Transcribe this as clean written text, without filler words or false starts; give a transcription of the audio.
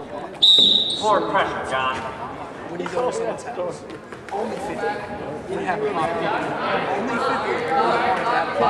More pressure, John. When you go to someone's house, only 50. You have a pop. Only 50 is more than to have a pop.